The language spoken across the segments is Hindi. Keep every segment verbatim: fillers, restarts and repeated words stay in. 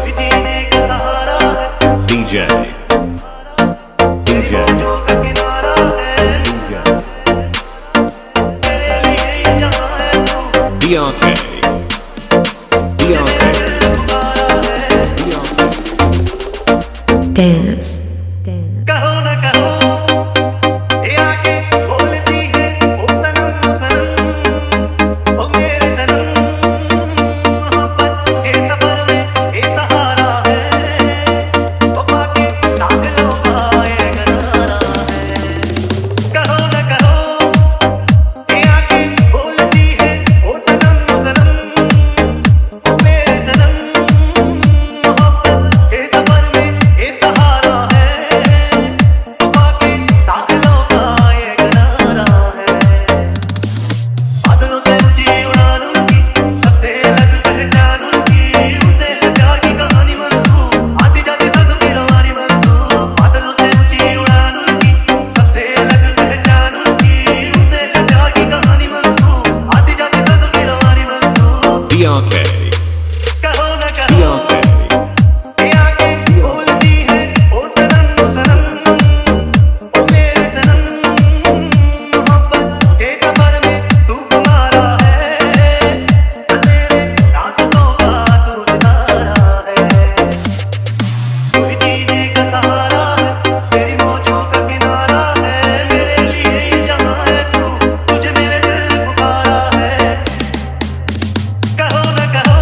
D J D J Bianca Bianca Dance. कहो न कहो ये आके बोलती है ओ सनम ओ सनम ओ मेरे सनम मोहब्बत के सफर में ये सहारा है वफा के ताकलों का ये गरारा है कहो न कहो ये आके बोलती है ओ सनम ओ सनम ओ मेरे सनम मोहब्बत के सफर में ये सहारा Bianca कहो न कहो ये आके बोलती है ओ सनम ओ सनम ओ मेरे सनम मोहब्बत के सफर में तू हमारा है तेरे रास्तों का तू सितारा है कोई जीने का सहारा है तेरी मौजों का किनारा है मेरे लिए जहाँ है तू तुझे मेरे दिल पुकारा है कहो न कहो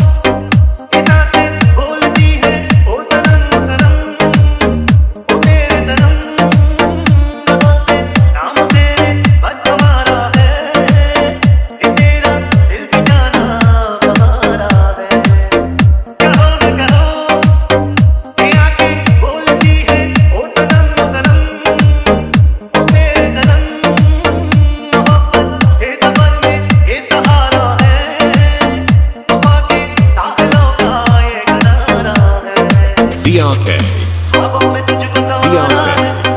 Bianca Bianca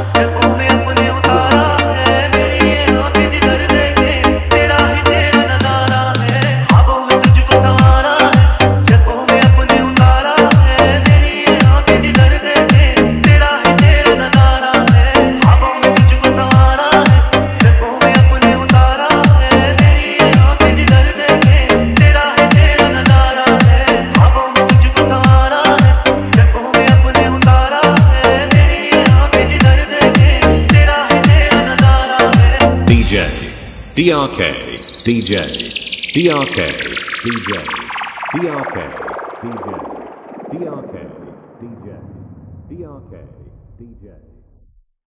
Bianca D J Bianca D J Bianca D J Bianca D J Bianca D J